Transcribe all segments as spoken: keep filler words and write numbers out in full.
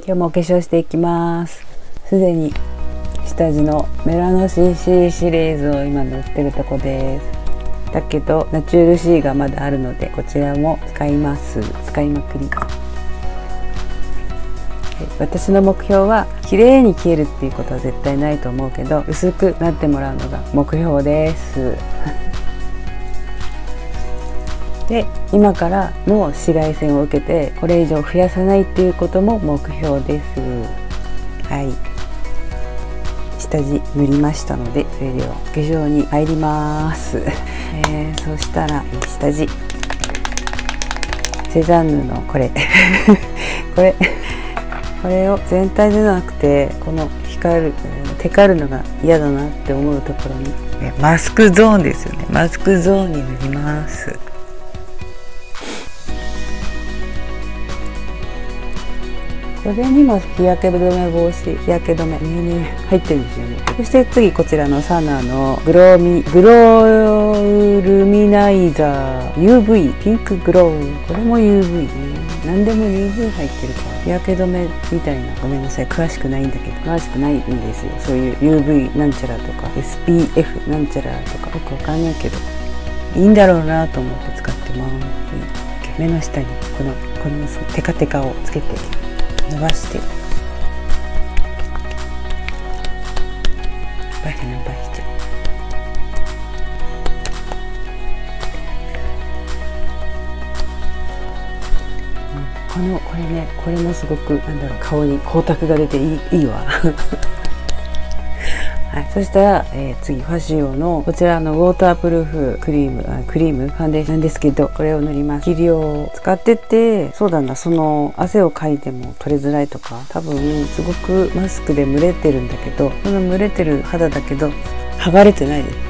今日もお化粧していきます。すでに下地のメラノ シーシー シリーズを今塗ってるとこです。だけどナチュール C がまだあるのでこちらも使います。使いまくり。私の目標は綺麗に消えるっていうことは絶対ないと思うけど、薄くなってもらうのが目標ですで、今からの紫外線を受けてこれ以上増やさないっていうことも目標です。はい、下地塗りましたので、それでは化粧に入ります、えー、そしたら下地セザンヌのこれこれこれを全体でなくてこの光るテカるのが嫌だなって思うところにマスクゾーンですよね。マスクゾーンに塗ります。これにも日焼け止め防止、日焼け止めに入ってるんですよね。そして次こちらのサナのグローミグロールミナイザー ユーブイ ピンクグロー、これも ユーブイ ね。何でも ユーブイ 入ってるから日焼け止めみたいな、ごめんなさい詳しくないんだけど、詳しくないんですよ。そういう ユーブイ なんちゃらとか エスピーエフ なんちゃらとかよくわかんないけどいいんだろうなと思って使ってます。目の下にこのこのテカテカをつけて伸ばしてバリ伸ばして、うん、このこれね、これもすごくなんだろう、顔に光沢が出ていい、いいわはい、そしたら、えー、次ファシオのこちらのウォータープルーフクリームあクリームファンデーションなんですけど、これを塗ります。霧量を使ってて、そうだな、その汗をかいても取れづらいとか、多分すごくマスクで蒸れてるんだけど、その蒸れてる肌だけど剥がれてないです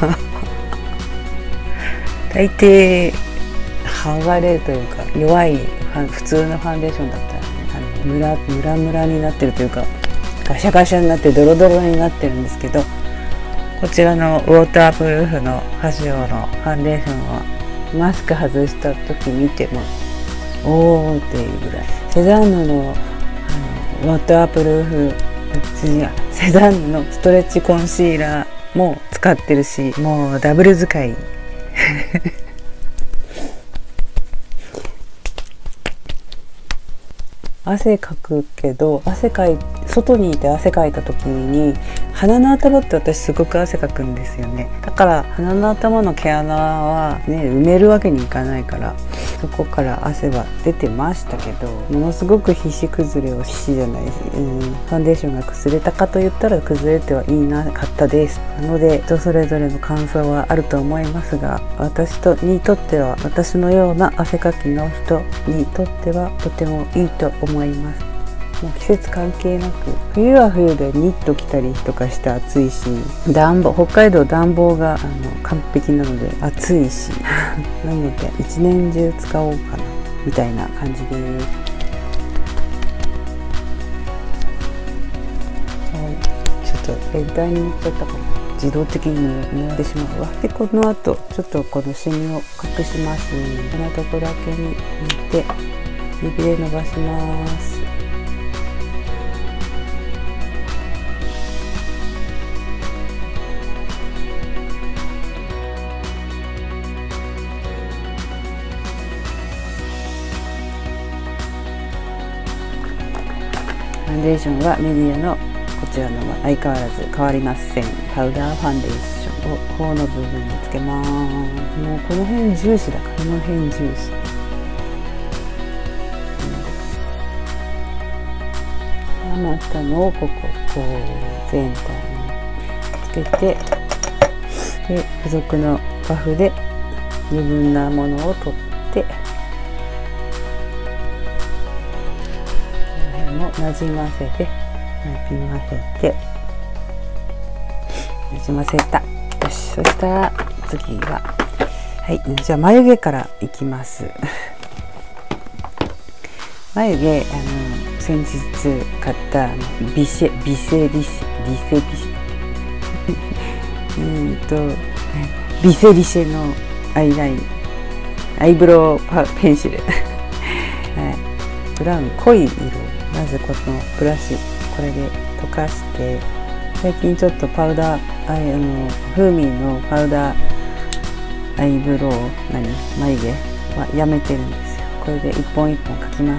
大抵剥がれるというか弱い普通のファンデーションだったらね、あのムラムラムラになってるというかガシャガシャになってドロドロになってるんですけど、こちらのウォータープルーフのファシオのファンデーションはマスク外した時見てもおーっていうぐらい。セザンヌの、あのウォータープルーフ次はセザンヌのストレッチコンシーラーも使ってるし、もうダブル使い汗かくけど、汗かい外にいて汗かいた時に鼻の頭って私すごく汗かくんですよね。だから鼻の頭の毛穴はね埋めるわけにいかないから、そこから汗は出てましたけど、ものすごく皮脂崩れを皮脂じゃないし、うん、ファンデーションが崩れたかと言ったら崩れてはいなかったです。なので人それぞれの感想はあると思いますが、私とにとっては、私のような汗かきの人にとってはとてもいいと思います。もう季節関係なく、冬は冬でニット着たりとかして暑いし、暖房北海道暖房があの完璧なので暑いしなので一年中使おうかなみたいな感じです。ちょっと全体に塗っちゃったから自動的に塗ってしまうわ。でこの後ちょっとこのシミを隠します。このとこだけに塗って指で伸ばします。ファンデーションはメディアのこちらのは相変わらず変わりません。パウダーファンデーションを頬の部分につけます。もうこの辺重視だから、この辺重視。余ったのをこここう全体につけて、で付属のパフで余分なものを取って。なじませてなじませてなじませた。よし、そしたら次ははい、じゃあ眉毛からいきます眉毛、あの先日買ったあのビシェビセリシビセリシうんとビセリシェのアイラインアイブロウパペンシルはい、ブラウン濃い色まずこのブラシこれで溶かして、最近ちょっとパウダーアイあのフーミーのパウダーアイブロウ何眉毛はやめてるんですよ。これで一本一本描きます。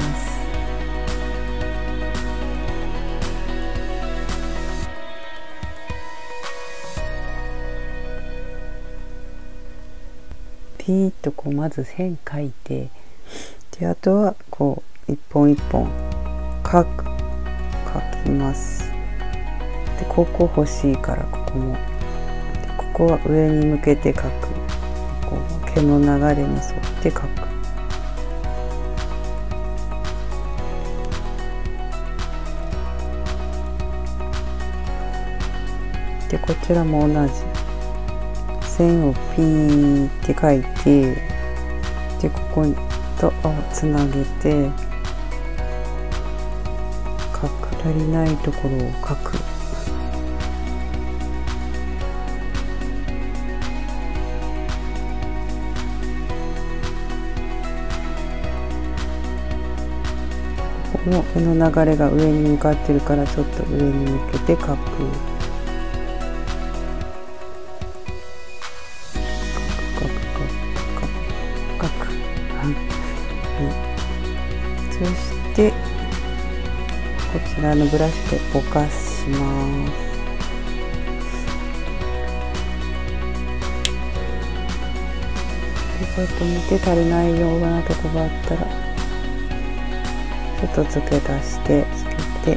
ピーッとこうまず線描いて、であとはこう一本一本描く描きます。でここ欲しいからここも、でここは上に向けて描く、こう毛の流れに沿って描く。でこちらも同じ線をピーって描いて、でこことつなげて描く、足りないところを描く。ここも毛の流れが上に向かってるから、ちょっと上に向けて描く。そしてこちらのブラシでぼかします。でちょっと見て、足りないようなとこがあったらちょっと付け足してつけて、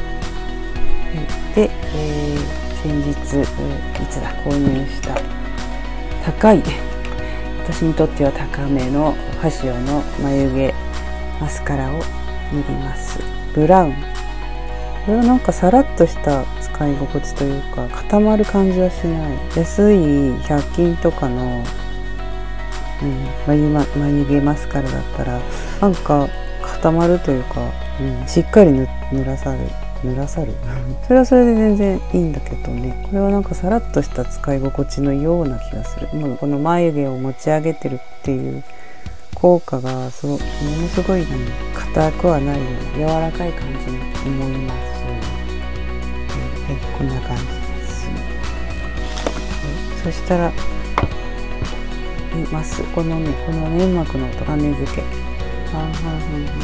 で、えー、先日いつだ購入した高い私にとっては高めのファシオの眉毛マスカラを塗ります。ブラウン。これはなんかさらっとした使い心地というか、固まる感じはしない。安いひゃく均とかの、うん、眉, ま眉毛マスカラだったらなんか固まるというか、うん、しっかり 塗, 塗らさる塗らさるそれはそれで全然いいんだけどね、これはなんかさらっとした使い心地のような気がする。もうこの眉毛を持ち上げてるっていう効果がそのものすごい硬くはないような柔らかい感じに思います。はい、こんな感じです。そしたらいますこのねこの粘膜の種付け、半々半々で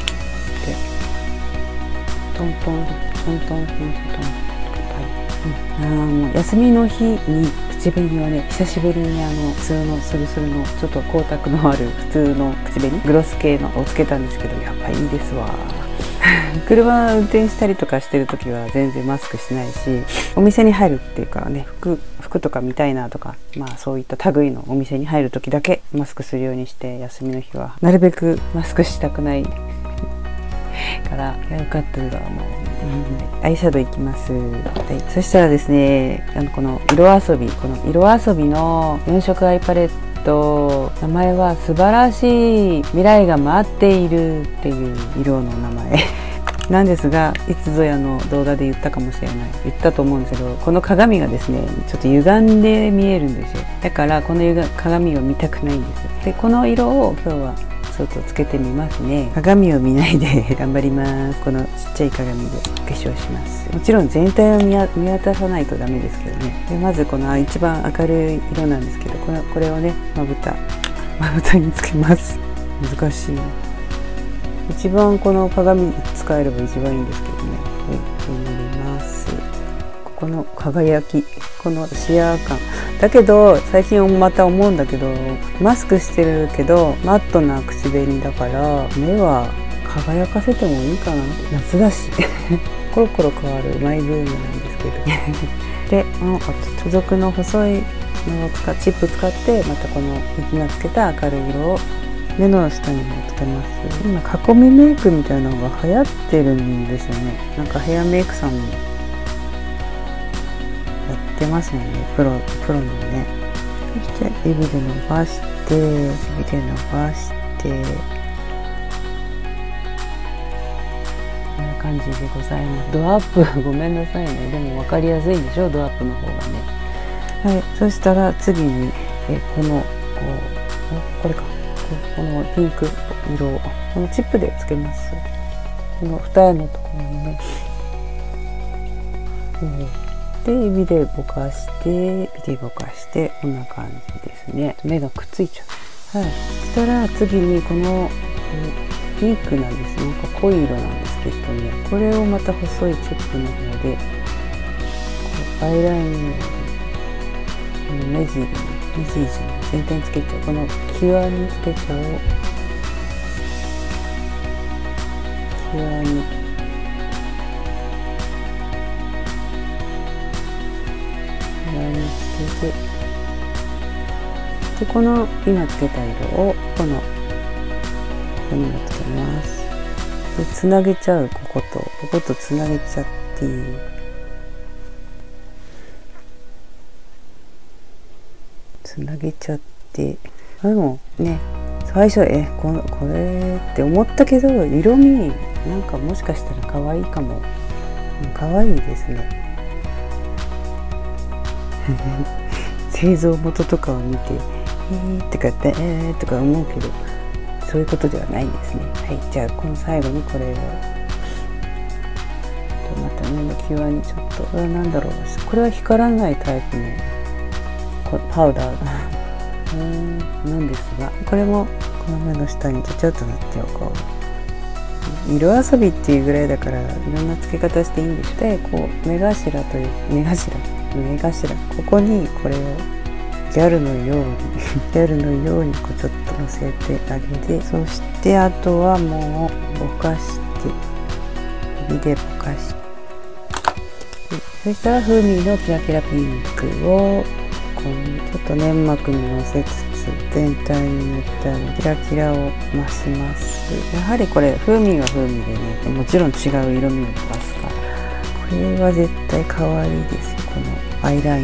トントントントントントントン、ああもう休みの日に口紅はね、久しぶりにあの普通のスルスルのちょっと光沢のある普通の口紅グロス系のをつけたんですけど、やっぱいいですわ車運転したりとかしてる時は全然マスクしないし、お店に入るっていうかね、服服とか見たいなとか、まあそういった類のお店に入る時だけマスクするようにして、休みの日はなるべくマスクしたくないから、よかったらもう、うん、アイシャドウいきます。はい、そしたらですね、あのこの色遊びこの色遊びのよん色アイパレット、名前は素晴らしい未来が待っているっていう色の名前なんですが、いつぞやの動画で言ったかもしれない言ったと思うんですけど、この鏡がですねちょっと歪んで見えるんですよ。だからこの鏡を見たくないんです。でこの色を今日はちょっとつけてみますね。鏡を見ないで頑張ります。このちっちゃい鏡でお化粧します。もちろん全体を 見, 見渡さないとダメですけどね。でまずこの一番明るい色なんですけど、これこれをねまぶたまぶたにつけます。難しい。一番この鏡使えれば一番いいんですけどね。はい、塗ります。ここの輝き、このシアー感だけど、最近また思うんだけど、マスクしてるけどマットな口紅だから目は輝かせてもいいかな。夏だしコロコロ変わるマイブームなんですけどで、付属の細いのを使っチップ使って、またこの今つけた明るい色を目の下にもつけます。今囲みメイクみたいなのが流行ってるんですよね。なんかヘアメイクさんもやってますもんね、プロプロのね。そして指で伸ばして指で伸ばしてこんな感じでございます。ドアップごめんなさいね。でも分かりやすいでしょ、ドアップの方がね。はい、そしたら次にえこのこうこれかこのピンク色をこのチップでつけます。 この二重のところにね、で指でぼかして指でぼかしてこんな感じですね。目がくっついちゃう。はい、そしたら次にこのピンクなんです。なんか濃い色なんですけどね、これをまた細いチップの方でアイラインの目尻目尻全体につけちゃう。この際につけちゃおう。際に際につけて、でこの今つけた色をこのここにもつけます。でつなげちゃう。こことこことつなげちゃって、つなげちゃって、でもね最初えこのこれって思ったけど、色味なんかもしかしたら可愛いかも。可愛いですね。製造元とかを見てえーとかってえーとか思うけど、そういうことではないんですね。はい、じゃあこの最後にこれをまた目の際にちょっと、これは何だろう、これは光らないタイプのパウダーなんですが、これもこの目の下にちょちょっと塗っておこう。色遊びっていうぐらいだからいろんな付け方していいんでしょ。でこう目頭という目頭目頭ここにこれをギャルのようにギャルのようにこうちょっとのせてあげて、そしてあとはもうぼかして指でぼかして、そしたら風味のキラキラピンクをこのちょっと粘膜にのせつつ全体に塗ってあげてキラキラを増します。やはりこれ風味は風味でね、もちろん違う色味を出すから、これは絶対可愛いですよ。このアイライン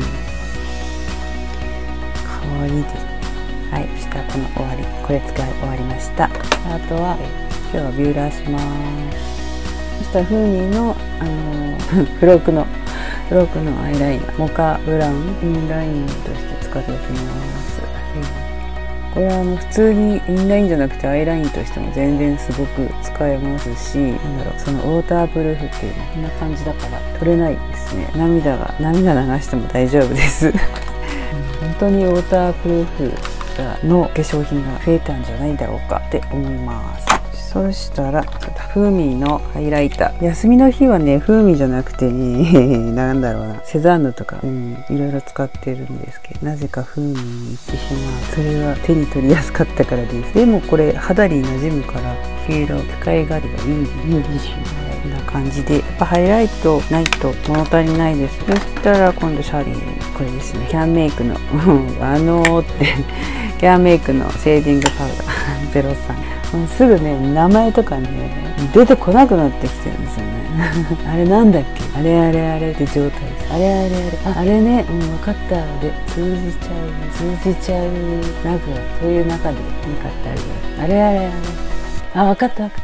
可愛いです。はい、そしたらこの終わり、これ使い終わりました。あとは今日はビューラーします。そしたら風味のあのフロークのフロークのアイライナーモカブラウンインラインとして使っておきます。これはあの普通にインラインじゃなくてアイラインとしても全然すごく使えますし、なんだろう、そのウォータープルーフっていうのこんな感じだから取れないですね。涙が涙流しても大丈夫です本当にウォータープルーフの化粧品が増えたんじゃないだろうかって思います。そしたら風味のハイライター、休みの日はね風味じゃなくてねなんだろうな、セザンヌとか、うん、いろいろ使ってるんですけど、なぜか風味に行ってしまう。それは手に取りやすかったからです。でもこれ肌に馴染むから黄色使い勝手がいいんですよ。こんな感じでやっぱハイライトないと物足りないです。そしたら今度シャーリーこれですね、キャンメイクのあのーってキャンメイクのシェーディングパウダーゼロさん、すぐね名前とかね出てこなくなってきてるんですよねあれなんだっけ、あれあれあれって状態です。あれあれあれああれね、うん、分かったで通じちゃう通じちゃう、なんかそういう中で分かったあれあれあれあ分かった分か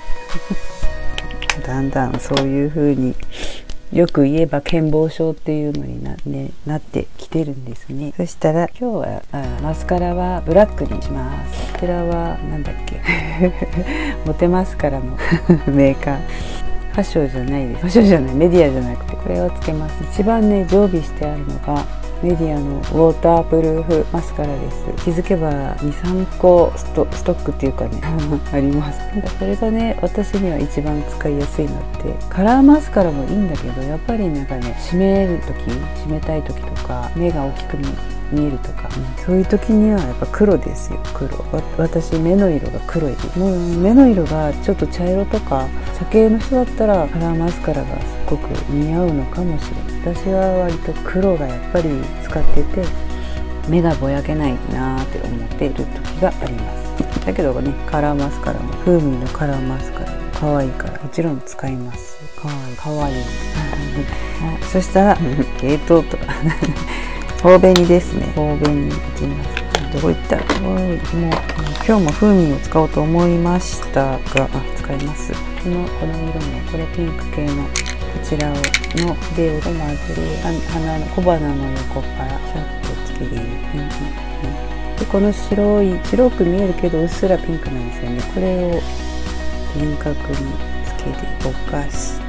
っただんだんそういう風によく言えば健忘症っていうのに な,、ね、なってきてるんですね。そしたら今日はあマスカラはブラックにします。こちらはなんだっけモテマスカラのメーカー、ファッションじゃないです。ファッションじゃない、メディアじゃなくてこれをつけます。一番ね常備してあるのがメディアのウォータープルーフマスカラです。気づけば にさんこス ト, ストックっていうかねあります。なんかそれがね私には一番使いやすいのってカラーマスカラもいいんだけど、やっぱりなんかね締める時締めたい時とか目が大きく見見えるとか、うん、そういう時にはやっぱ黒ですよ。黒わ私目の色が黒いです。もう目の色がちょっと茶色とか茶系の人だったらカラーマスカラがすごく似合うのかもしれない。私は割と黒がやっぱり使ってて目がぼやけないなーって思っている時があります。だけどねカラーマスカラも風味のカラーマスカラも可愛いからもちろん使います。可愛い可愛いそしたらゲートとか頬紅ですね。頬紅いきます。どこ行った？もう今日も風味を使おうと思いましたが、あ使います。このこの色ね、これピンク系のこちらをのベールをまず鼻の小鼻の横からシャッとつけている。でこの白い白く見えるけどうっすらピンクなんですよね。これを輪郭につけでぼかして、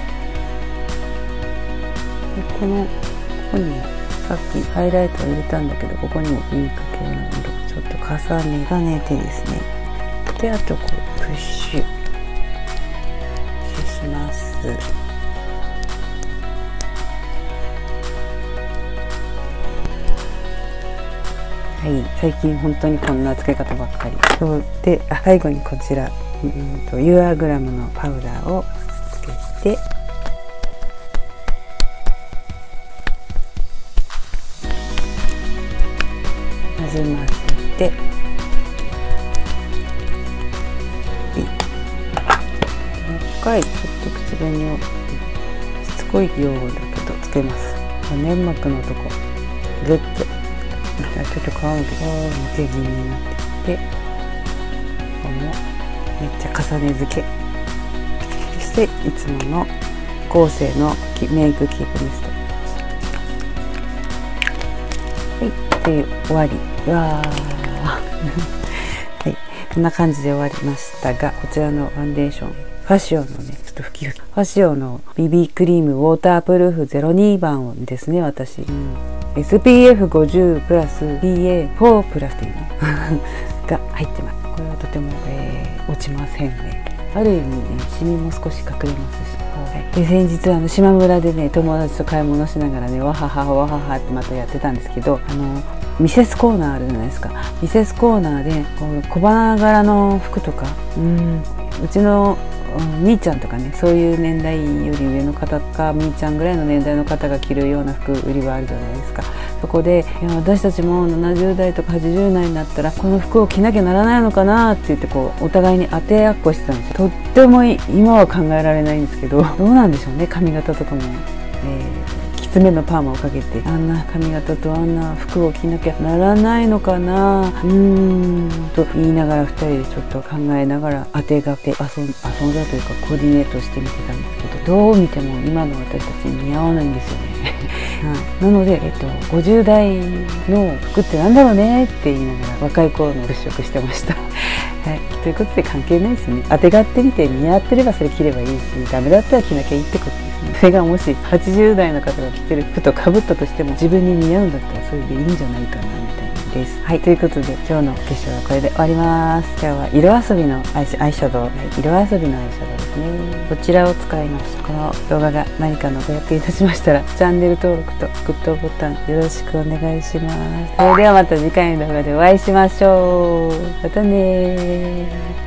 でこのここにもさっきハイライトを入れたんだけど、ここにもピンク系の色ちょっと重ね重ねてですね、であとこうプッシュします。はい、最近本当にこんなつけ方ばっかり。そうで、あ、最後にこちら、うんとユアグラムのパウダーをつけて、なじませて、もう一回ちょっと口紅をしつこいようだけどつけます。粘膜のとこグッと。ちょっと皮むけど抜け気味になっていて、ここもめっちゃ重ね付け、そしていつものコーセーのメイクキープミスト、はいで終わり。うわーはい、こんな感じで終わりましたが、こちらのファンデーションファシオのね、ちょっと吹き吹きファシオの ビービー クリームウォータープルーフゼロにばんをですね、私、うん、エスピーエフごじゅう プラス ピーエーフォー プラスっていうのが入ってます。これはとても、えー、落ちませんね。ある意味ね、シミも少し隠れますし、はい、で先日あの島村でね、友達と買い物しながらね、わははわははってまたやってたんですけど、あのミセスコーナーあるじゃないですか。ミセスコーナーでこう小花柄の服とか、うんうちのみーちゃんとかね、そういう年代より上の方かみーちゃんぐらいの年代の方が着るような服売り場あるじゃないですか。そこでいや私たちもななじゅうだいとかはちじゅうだいになったらこの服を着なきゃならないのかなって言ってこうお互いに当てやっこしてたんですよ。とっても今は考えられないんですけど、どうなんでしょうね、髪型とかも、えー、きつめのパーマをかけてあんな髪型とあんな服を着なきゃならないのかな、うーんと言いながらふたりでちょっと考えながら当てがって遊ん、遊んだというかコーディネートしてみてたんですけど、どう見ても今の私たちに似合わないんですよね。はい、なので、えっと、ごじゅうだいの服ってなんだろうねって言いながら若い頃の払拭してました。はい、ということで関係ないですね。当てがってみて似合ってればそれ着ればいいし、ダメだったら着なきゃいいってことですね。それがもしはちじゅうだいの方が着てる服とかぶったとしても自分に似合うんだったらそれでいいんじゃないかなみたいなです。はい、ということで今日の化粧はこれで終わります。今日は色遊びのアイシャドウ、はい、色遊びのアイシャドウですね。こちらを使いました。この動画が何かのお役に立ちましたらチャンネル登録とグッドボタンよろしくお願いします。それではまた次回の動画でお会いしましょう。またねー。